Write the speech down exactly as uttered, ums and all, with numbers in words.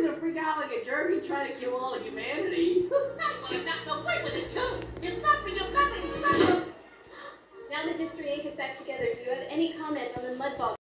gonna freak out like a jerky trying to kill all of humanity. You're not gonna play with it too. You're nothing, you're nothing special. Now that Mystery Incorporated is back together, do you have any comment on the Mudball